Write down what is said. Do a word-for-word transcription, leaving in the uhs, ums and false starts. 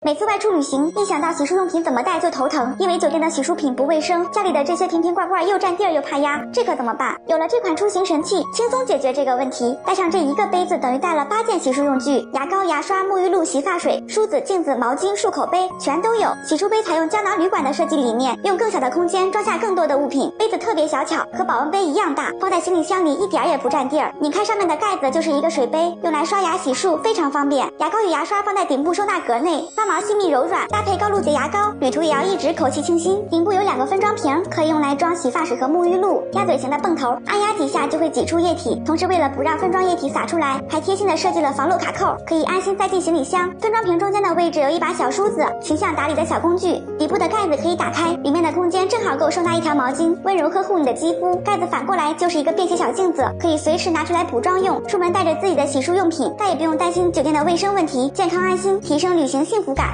每次外出旅行，一想到洗漱用品怎么带就头疼，因为酒店的洗漱品不卫生，家里的这些瓶瓶罐罐又占地儿又怕压，这可怎么办？有了这款出行神器，轻松解决这个问题。带上这一个杯子，等于带了八件洗漱用具，牙膏、牙刷、沐浴露、洗发水、梳子、镜子、毛巾、漱口杯全都有。洗漱杯采用胶囊旅馆的设计理念，用更小的空间装下更多的物品，杯子特别小巧，和保温杯一样大，放在行李箱里一点也不占地儿。拧开上面的盖子就是一个水杯，用来刷牙洗漱非常方便。牙膏与牙刷放在顶部收纳格内，发毛细密柔软，搭配高露洁牙膏，旅途也要一直口气清新。顶部有两个分装瓶，可以用来装洗发水和沐浴露。鸭嘴型的泵头，按压几下就会挤出液体，同时为了不让分装液体洒出来，还贴心的设计了防漏卡扣，可以安心塞进行李箱。分装瓶中间的位置有一把小梳子，形象打理的小工具。底部的盖子可以打开，里面的空间正好够收纳一条毛巾，温柔呵护你的肌肤。盖子反过来就是一个便携小镜子，可以随时拿出来补妆用。出门带着自己的洗漱用品，再也不用担心酒店的卫生问题，健康安心，提升旅行幸福感。